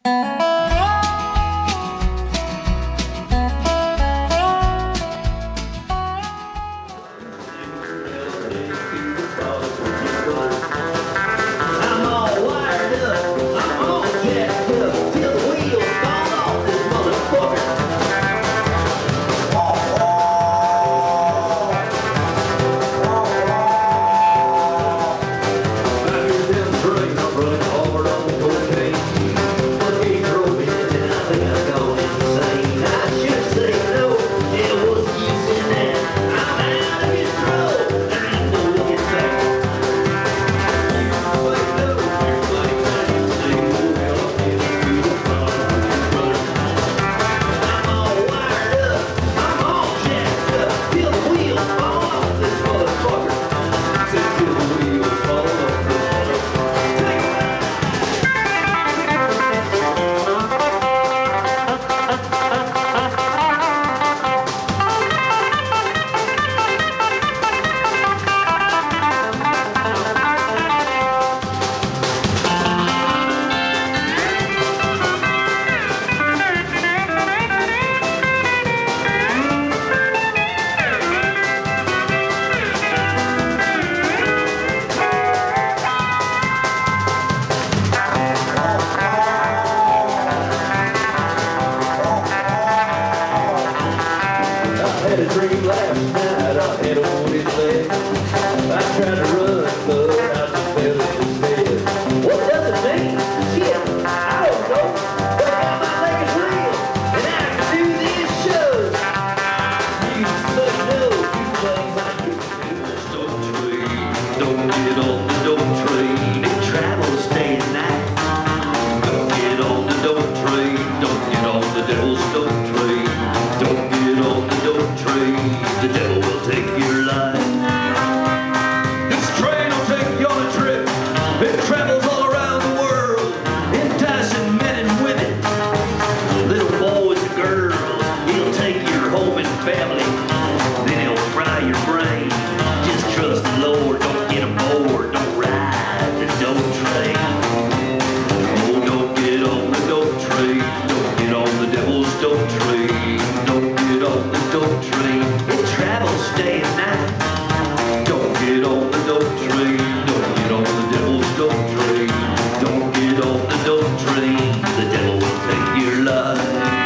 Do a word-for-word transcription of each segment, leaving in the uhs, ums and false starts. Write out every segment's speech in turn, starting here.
I had a dream last night, I had a wounded leg. I tried to run, but I just fell instead. What does it mean? Shit, I don't know. But now my leg is real, and I can do this show. You must know you things I can do. Dope train, don't get on the dope train. It travels day and night. Don't get on the dope train. Don't get on the devil's dope train. Don't get on the dope train. The devil will take your life. This train will take you on a trip. It travels all around the world, enticing men and women, little boys and girls. He'll take your home and family, then he'll fry your brain. Just trust the Lord, don't get aboard, don't ride the dope train. Oh, don't get on the dope train, don't get on the devil's dope train. Don't get on the dope train, it travels day and night. Don't get on the dope train, don't get on the devil's dope train. Don't get on the dope train, the devil will take your life.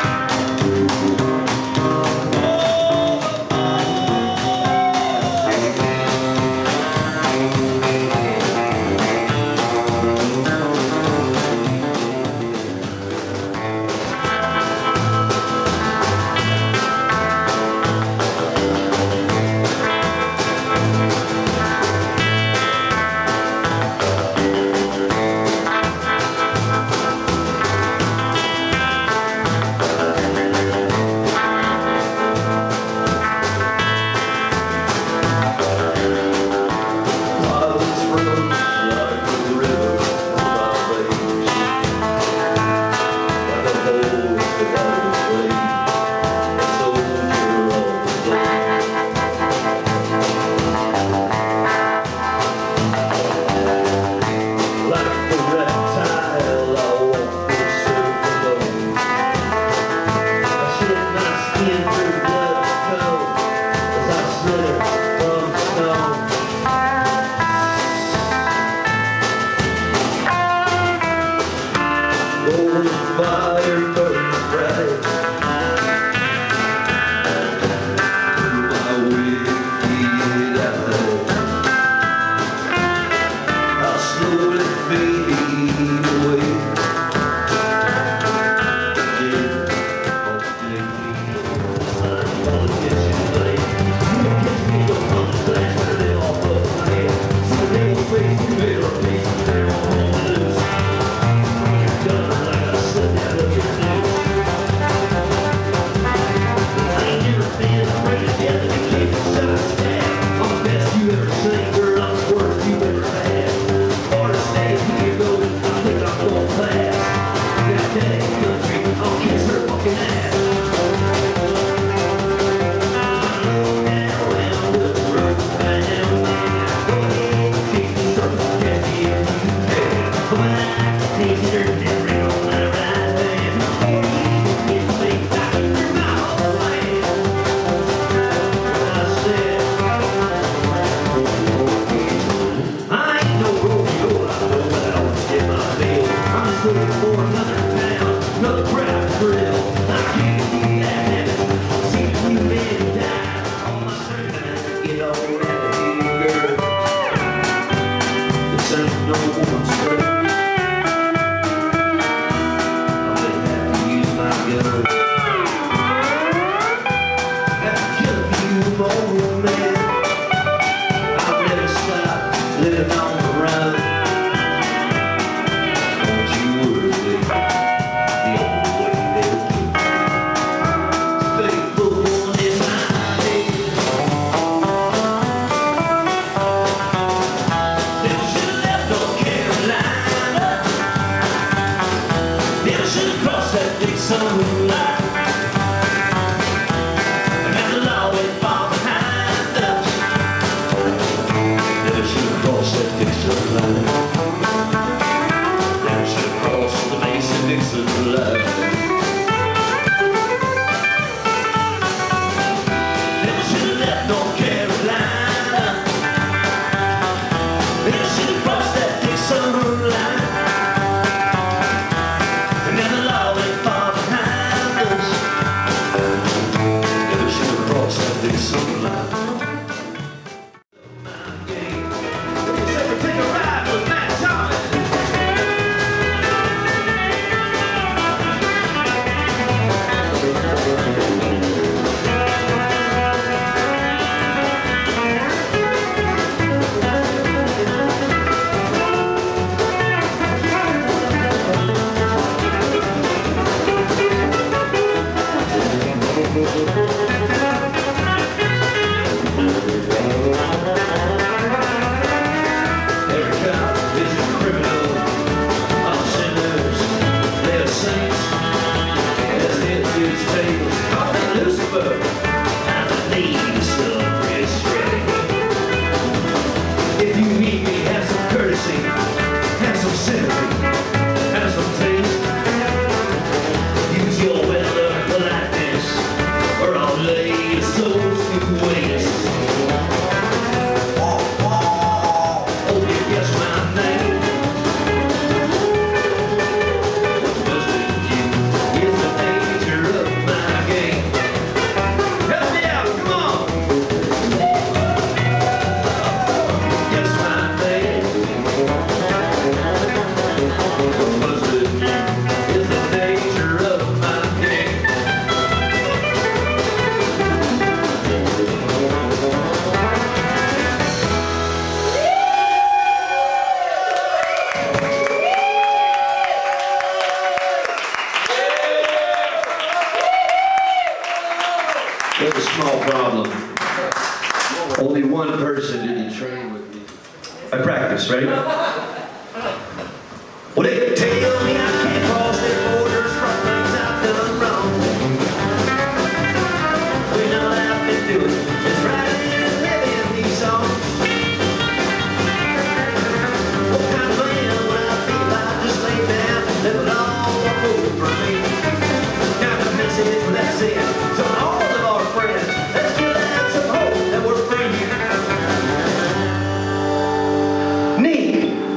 Fire burns bright. My wicked eye, I'll slowly fade away. Done like I said, looking for another pound, another crowd thrill. I can't keep that habit. See you men die. All my strength and get on out of here, girl. This ain't no woman's place. I'm gonna have to use my gun. Have to kill a few more men. I'll never stop living on the run. Don't you worry, baby. The only way they'll keep faithful one in my head. Never should have left North Carolina. Never should have crossed that big summer line. And now the law went far behind us. Never should have crossed that big summer line. Never should have crossed the Mason-Dixon line. Never should have left North Carolina. Never should have crossed that big summer line. And now the law went far behind us. Never should have crossed that big summer line. Let's ever take a ride with Matt Thomas. Every cop is a criminal. All sinners, they are saints. As it is tables, call me Lucifer. I believe some restraint. If you meet me, have some courtesy, have some sympathy, have some taste. Use your well-learned politeness, or I'll lay your souls to waste. Oh, you guess my name. What's busted you is the nature of my game. Help me out, come on. Guess my name. What's busted you is the nature of my game. There's a small problem. Only one person didn't train with me. I practice, right? Well, they tell me I can't cross their borders from things I've done wrong. We know that I've been doing is writing and living these songs. What kind of man would I be if I just lay down and let it all walk over me? Got a message for that sin to all of our friends. Let's give out some hope that we're free. Nick,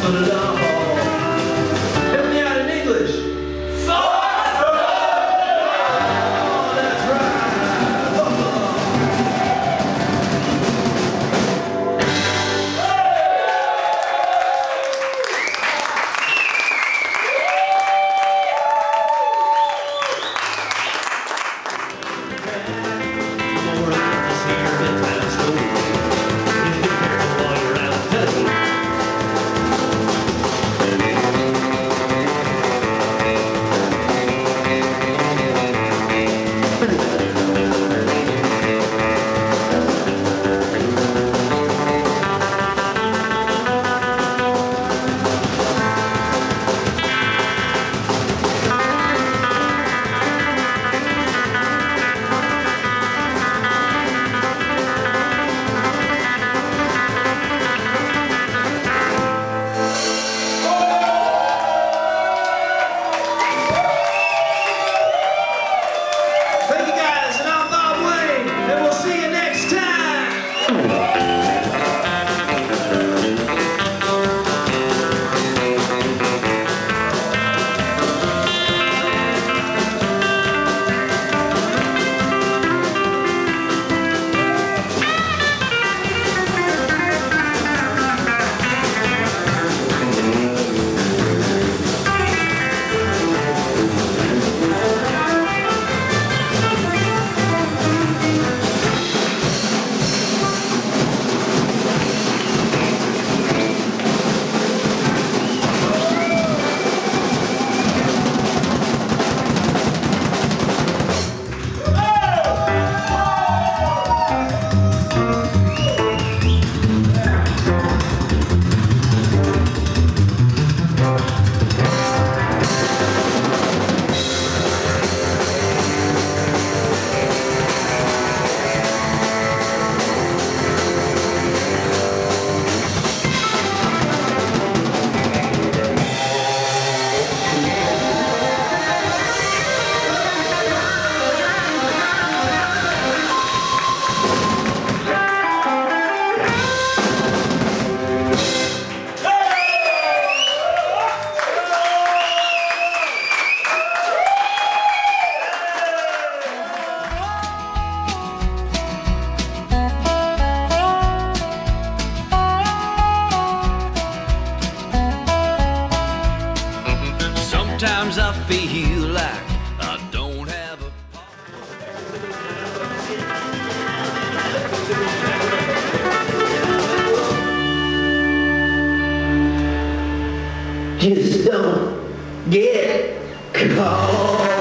for the long haul. Help me out in English. Sometimes I feel like I don't have a Just don't get caught.